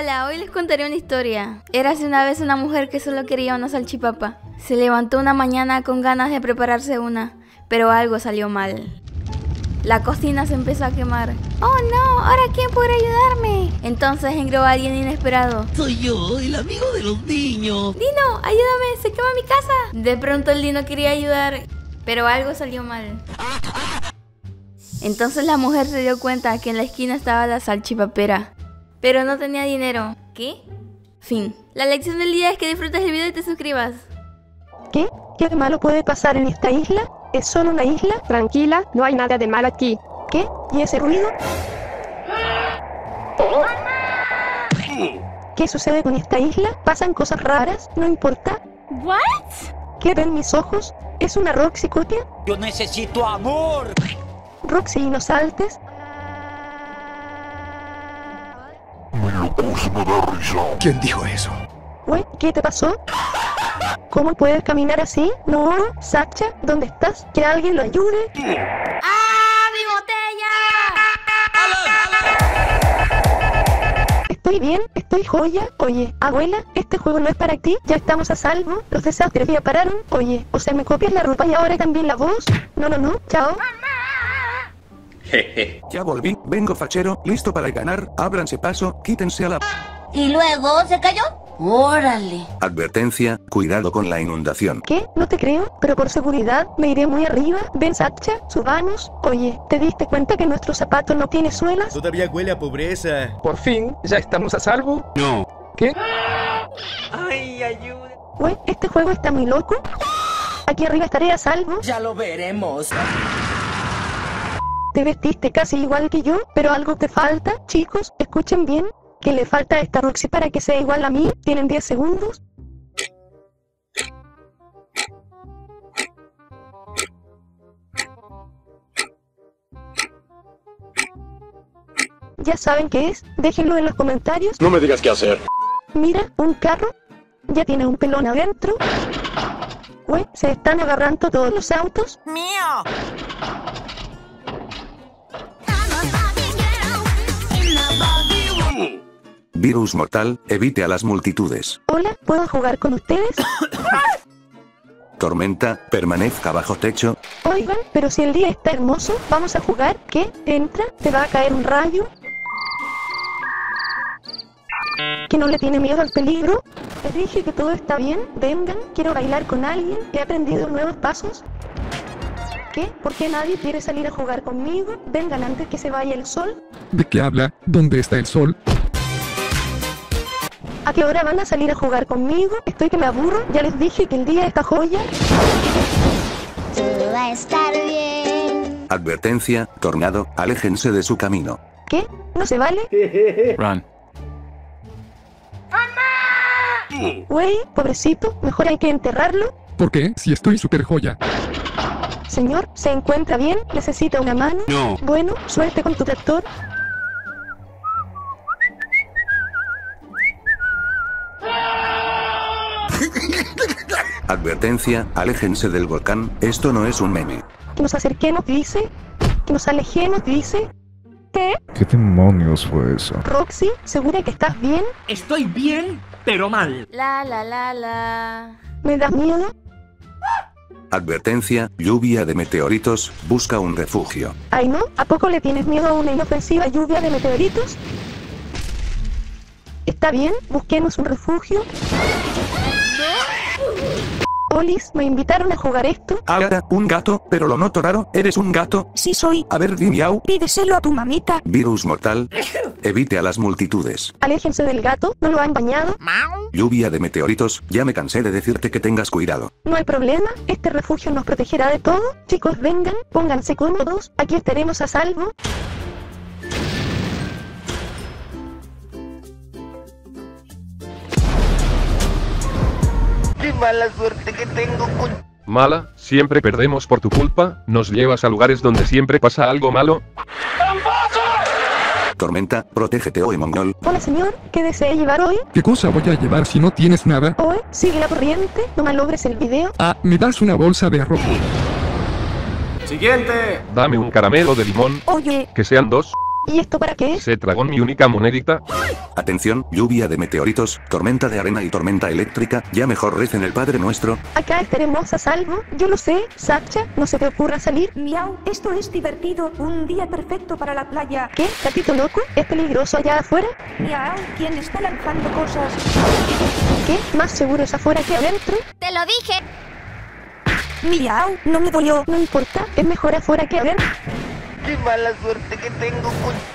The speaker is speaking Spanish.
Hola, hoy les contaré una historia. Érase una vez una mujer que solo quería una salchipapa. Se levantó una mañana con ganas de prepararse una, pero algo salió mal. La cocina se empezó a quemar. ¡Oh no! ¿Ahora quién podrá ayudarme? Entonces entró alguien inesperado. Soy yo, el amigo de los niños. ¡Dino, ayúdame! ¡Se quema mi casa! De pronto el Dino quería ayudar, pero algo salió mal. Entonces la mujer se dio cuenta que en la esquina estaba la salchipapera, pero no tenía dinero. ¿Qué? Fin. La lección del día es que disfrutes el video y te suscribas. ¿Qué? ¿Qué de malo puede pasar en esta isla? ¿Es solo una isla? Tranquila, no hay nada de mal aquí. ¿Qué? ¿Y ese ruido? ¿Qué sucede con esta isla? ¿Pasan cosas raras? ¿No importa? ¿What? ¿Qué ven mis ojos? ¿Es una Roxy copia? Yo necesito amor. Roxy, no saltes. ¿Quién dijo eso? Güey, ¿qué te pasó? ¿Cómo puedes caminar así? No, Sacha, ¿dónde estás? Que alguien lo ayude. ¡Ah, mi botella! Estoy bien, estoy joya. Oye, abuela, este juego no es para ti. Ya estamos a salvo. Los desastres ya pararon. Oye, o sea, ¿me copias la ropa y ahora también la voz? No, chao. Ya volví, vengo fachero, listo para ganar, ábranse paso, quítense a la... ¿Y luego se cayó? ¡Órale! Advertencia, cuidado con la inundación. ¿Qué? No te creo, pero por seguridad me iré muy arriba. Ven, Sacha, subamos. Oye, ¿te diste cuenta que nuestro zapato no tiene suelas? Todavía huele a pobreza. Por fin, ¿ya estamos a salvo? No. ¿Qué? Ay, ayuda. Güey, este juego está muy loco. Aquí arriba estaré a salvo. Ya lo veremos. Te vestiste casi igual que yo, pero algo te falta. Chicos, escuchen bien. ¿Qué le falta a esta Roxy para que sea igual a mí? ¿Tienen 10 segundos? ¿Ya saben qué es? Déjenlo en los comentarios. No me digas qué hacer. Mira, un carro. Ya tiene un pelón adentro. Güey, se están agarrando todos los autos. ¡Mío! Virus mortal, evite a las multitudes. Hola, ¿puedo jugar con ustedes? Tormenta, permanezca bajo techo. Oigan, pero si el día está hermoso, ¿vamos a jugar? ¿Qué? Entra, te va a caer un rayo. ¿Que no le tiene miedo al peligro? Les dije que todo está bien, vengan, quiero bailar con alguien, he aprendido nuevos pasos. ¿Qué? ¿Por qué nadie quiere salir a jugar conmigo? Vengan antes que se vaya el sol. ¿De qué habla? ¿Dónde está el sol? ¿A qué hora van a salir a jugar conmigo? Estoy que me aburro, ya les dije que el día está joya. Todo va a estar bien. Advertencia, tornado, aléjense de su camino. ¿Qué? ¿No se vale? Run. Güey, pobrecito, mejor hay que enterrarlo. ¿Por qué? Si estoy súper joya. Señor, ¿se encuentra bien? ¿Necesita una mano? No. Bueno, suerte con tu tractor. Advertencia, aléjense del volcán, esto no es un meme. Que nos acerquemos, dice. Que nos alejemos, dice. ¿Qué? ¿Qué demonios fue eso? Roxy, ¿segura que estás bien? Estoy bien, pero mal. La. ¿Me das miedo? Advertencia, lluvia de meteoritos, busca un refugio. Ay no, ¿a poco le tienes miedo a una inofensiva lluvia de meteoritos? Está bien, busquemos un refugio. Olis, me invitaron a jugar esto. Ahora, un gato, pero lo noto raro, ¿eres un gato? Sí soy. A ver, di miau. Pídeselo a tu mamita. Virus mortal, evite a las multitudes. Aléjense del gato, ¿no lo han bañado? Lluvia de meteoritos, ya me cansé de decirte que tengas cuidado. No hay problema, este refugio nos protegerá de todo. Chicos, vengan, pónganse cómodos, aquí estaremos a salvo. ¡Qué mala suerte que tengo con... Mala, siempre perdemos por tu culpa, nos llevas a lugares donde siempre pasa algo malo. Tormenta, protégete hoy, mongol. Hola señor, ¿qué desea llevar hoy? ¿Qué cosa voy a llevar si no tienes nada? Hoy, sigue la corriente, no malogres el video. Ah, ¿me das una bolsa de arroz? Siguiente. Dame un caramelo de limón, Oye, que sean 2. ¿Y esto para qué es? Se tragó mi única monedita. Atención, lluvia de meteoritos, tormenta de arena y tormenta eléctrica, ya mejor recen el Padre Nuestro. Acá estaremos a salvo. Yo lo sé, Sacha, no se te ocurra salir. Miau, esto es divertido. Un día perfecto para la playa. ¿Qué? ¿Gatito loco? ¿Es peligroso allá afuera? Miau, ¿quién está lanzando cosas? ¿Qué? ¿Más seguro es afuera que adentro? ¡Te lo dije! Miau, no me dolió. No importa, es mejor afuera que adentro. Qué mala suerte que tengo con...